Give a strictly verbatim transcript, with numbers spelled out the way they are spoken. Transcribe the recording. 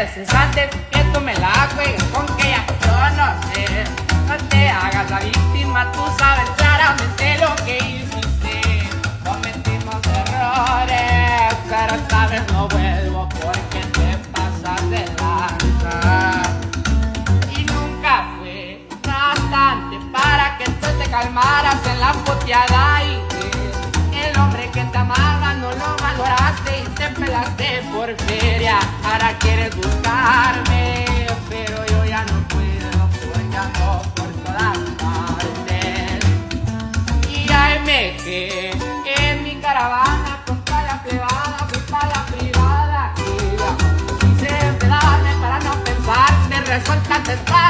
meses antes que tú me la juegues con que ya yo no sé. No te hagas la víctima, tú sabes claramente lo que hiciste. Cometimos errores, pero esta vez no vuelvo porque te pasas de lanza. Y nunca fue bastante para que tú te calmaras en la puteada y que el hombre que te amaba no lo valoraste y te pelaste por feria. Ahora quieres buscarme, pero yo ya no puedo porque ando por todas partes. Y ahí me quedé en mi caravana con toda la plebada, fui para la privada. Y quise enredarme para no pensar, me resulta testar.